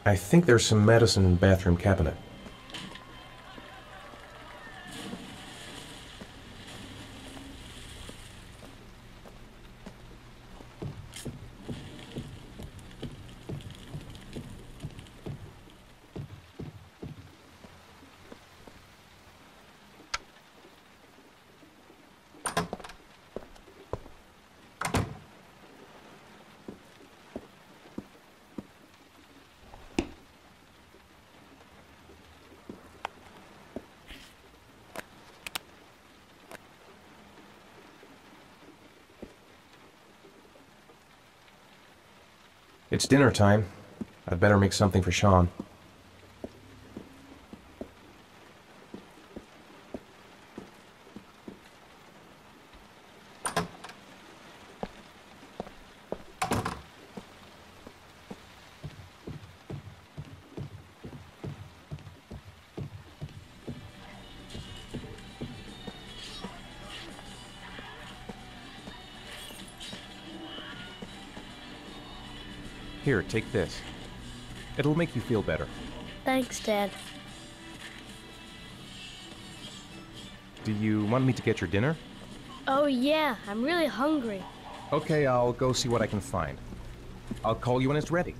I think there's some medicine in the bathroom cabinet. It's dinner time. I'd better make something for Sean. Here, take this. It'll make you feel better. Thanks, Dad. Do you want me to get your dinner? Oh yeah, I'm really hungry. Okay, I'll go see what I can find. I'll call you when it's ready.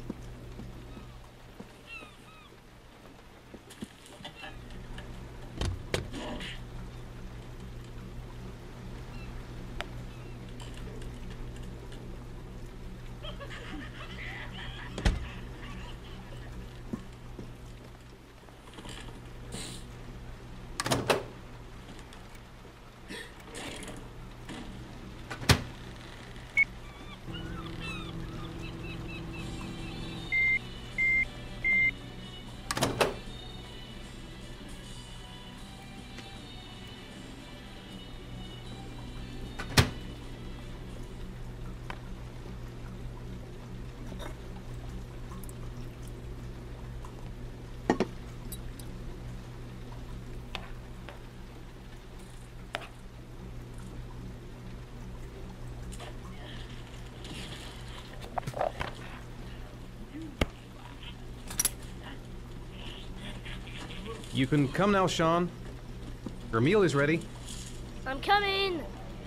You can come now, Sean. Your meal is ready. I'm coming!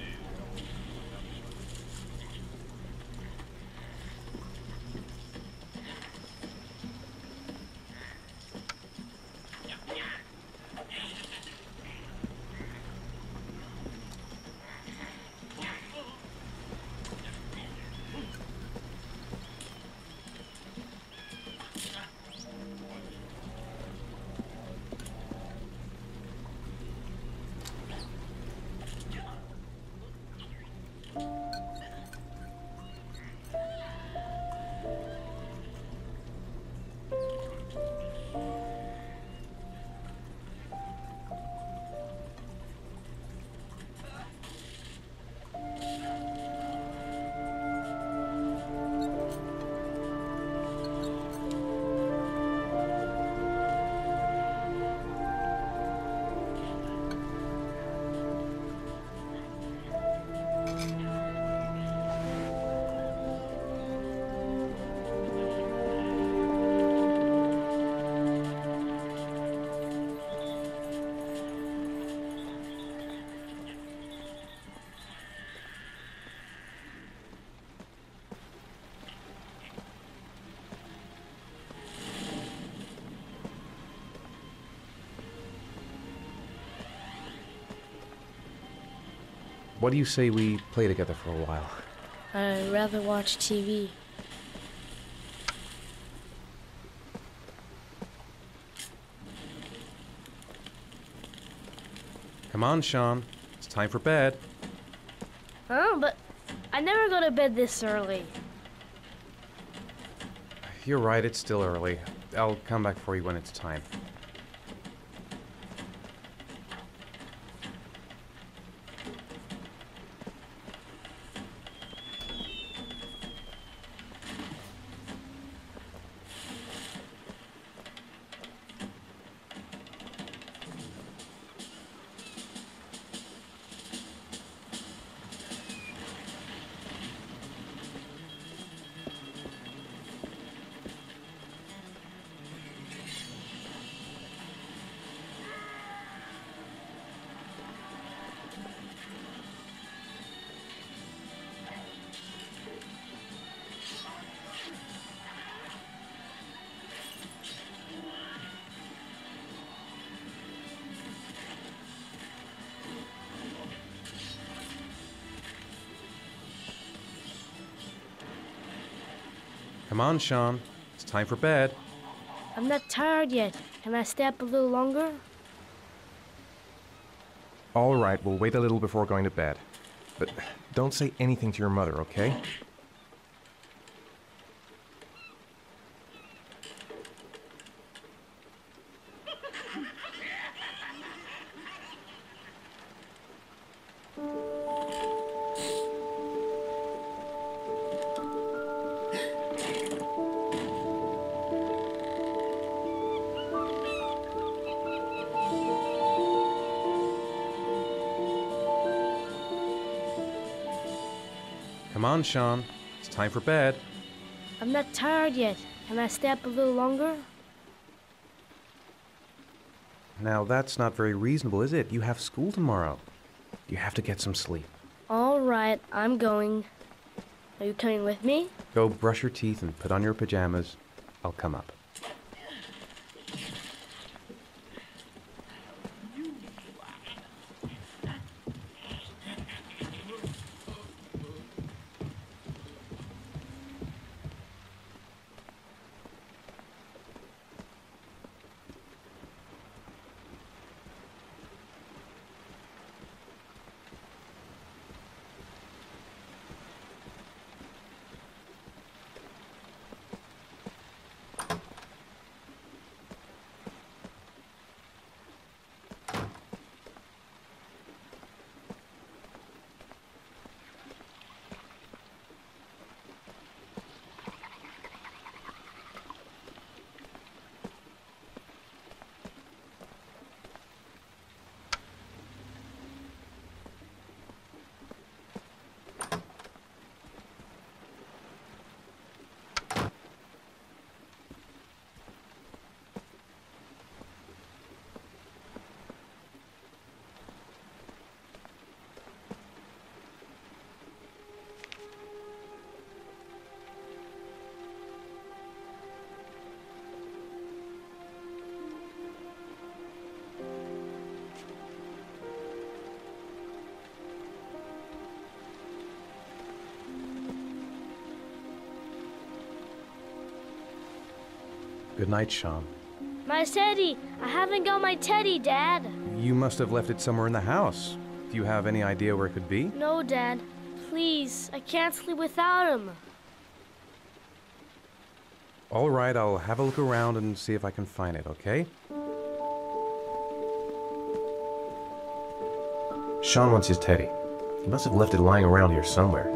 What do you say we play together for a while? I'd rather watch TV. Come on, Sean. It's time for bed. Oh, but I never go to bed this early. You're right, it's still early. I'll come back for you when it's time. Come on, Sean. It's time for bed. I'm not tired yet. Can I stay up a little longer? All right, we'll wait a little before going to bed. But don't say anything to your mother, okay? Come on, Sean. It's time for bed. I'm not tired yet. Can I stay up a little longer? Now, that's not very reasonable, is it? You have school tomorrow. You have to get some sleep. All right, I'm going. Are you coming with me? Go brush your teeth and put on your pajamas. I'll come up. Good night, Sean. My teddy! I haven't got my teddy, Dad. You must have left it somewhere in the house. Do you have any idea where it could be? No, Dad. Please, I can't sleep without him. All right, I'll have a look around and see if I can find it, okay? Sean wants his teddy. He must have left it lying around here somewhere.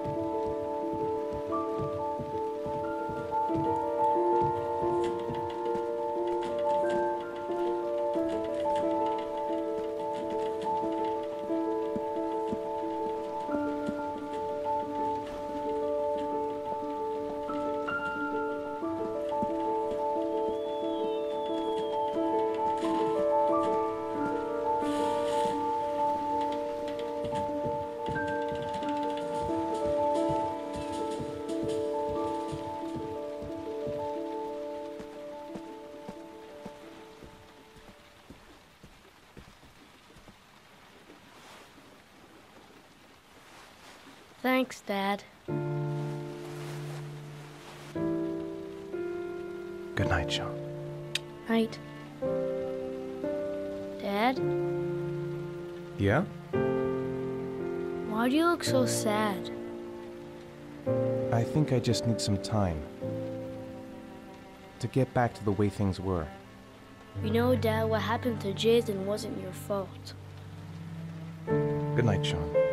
Thanks, Dad. Good night, Sean. Night. Dad, Yeah? why do you look so sad? I think I just need some time to get back to the way things were. You know, Dad, what happened to Jason wasn't your fault. Good night, Sean.